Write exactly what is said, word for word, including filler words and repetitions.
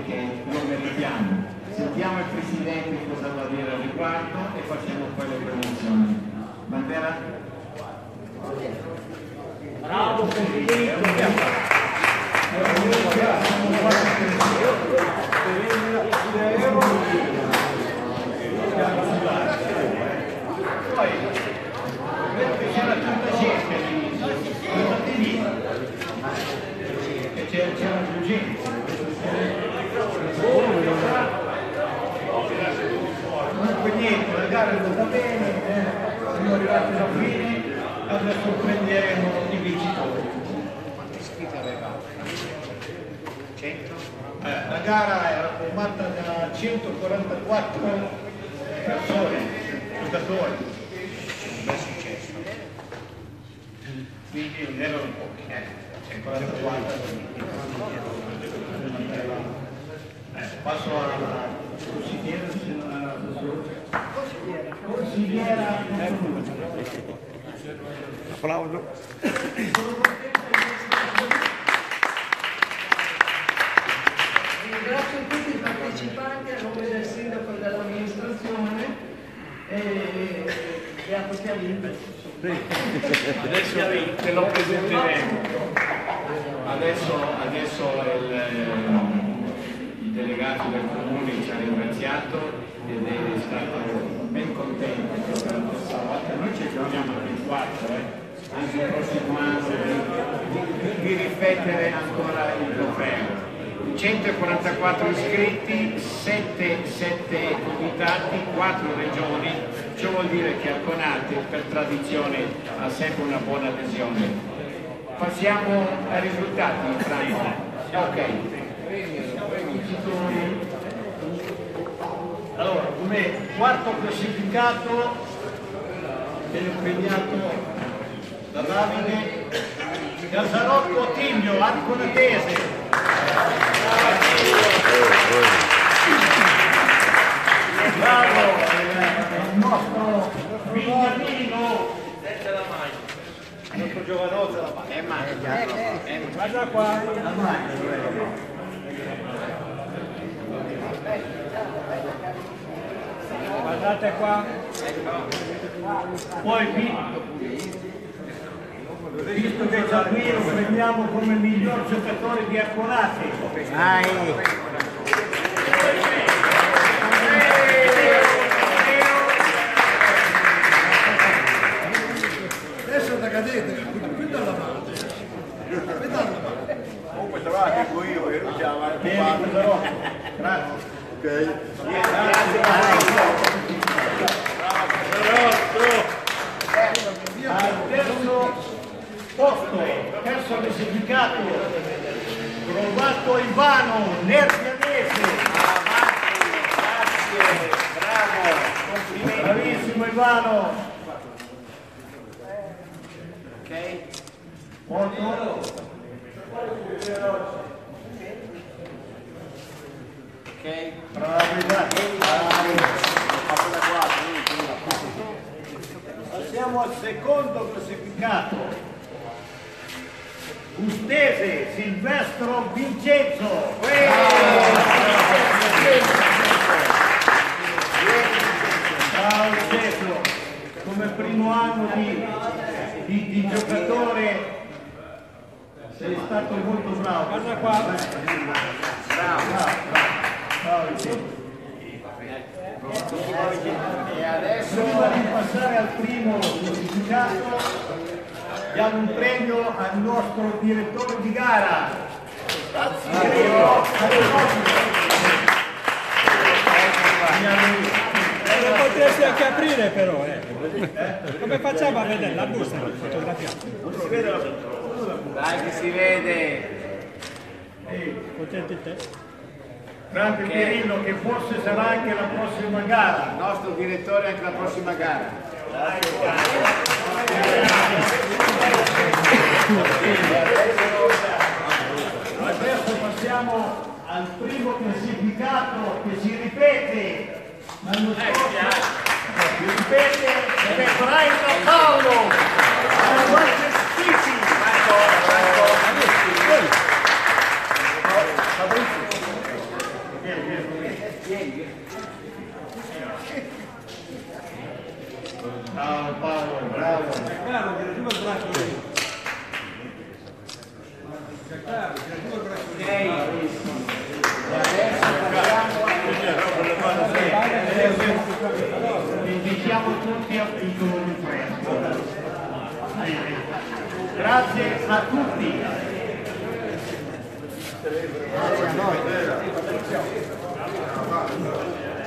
che lo meritiamo. Sentiamo il Presidente cosa va a dire al riguardo e facciamo poi le promozioni. Bandera? Bravo Presidente! Poi, vedo che c'era tanta gente lì, andate lì, e c'era più gente. Comunque niente, la gara è andata bene, eh, siamo arrivati alla fine, adesso prenderemo i vincitori. Quanti iscritti aveva? cento? Eh, la gara era formata da centoquarantaquattro persone, giocatori. Bel successo. Quindi erano pochi, eh. centoquarantaquattro. Eh, passo alla consigliera, se non era consigliera. Consigliera. Applauso. Ringrazio tutti i partecipanti a nome del sindaco e dell'amministrazione e beato che ha vinto. Adesso te lo presenteremo. Adesso, adesso il, il delegato del comune ci ha ringraziato ed è stato ben contento per questa volta. Noi ci troviamo a ventiquattro, eh? Anche il prossimo anno di, di riflettere ancora il trofeo. centoquarantaquattro iscritti, sette, sette invitati, quattro regioni, ciò vuol dire che Arconate per tradizione ha sempre una buona adesione. Passiamo ai risultati, Franco. Ok. Allora, come quarto classificato viene premiato da Davide Casarotto Attilio, Arconatese. Bravo, il nostro Vignamino. Il nostro giovanotto la mano. Eh ma, Guarda qua, la mano. Guardate qua. Poi visto che già qui lo prendiamo come miglior giocatore di Arconate. Adesso da cadete, qui dalla mano. Qui dalla mano. Comunque sarà che poi io che non c'è avanti. Bene, però. Grazie. Ok. Al terzo posto, terzo classificato, trovato Ivano, Nervianese. grazie, bravo, complimenti. Bravissimo Ivano. Ok? Otto. Ok? Bravo Ivano. Passiamo al secondo classificato. Ustese, Silvestro Vincenzo. Ciao Ustese, come primo anno di, di, di giocatore sei stato molto bravo. Guarda qua. Bravo, bravo, bravo Ustese. E adesso Prima di passare al primo classificato diamo un premio al nostro direttore di gara. Lo potresti anche aprire però, eh. Come facciamo a vedere la busta fotografiata? dai che si vede. Contenti te? Franco Pierino che forse sarà anche la prossima gara. Il nostro direttore anche la prossima gara. Adesso passiamo al primo classificato che si ripete l'anno scorso, si ripete ed è Brian Paolo da Manchester City. bravo. Giancarlo, tira giù il braccio lì. Giancarlo, tira giù il braccio lì. Invitiamo tutti a il colore fresco. Grazie a tutti. Grazie a noi.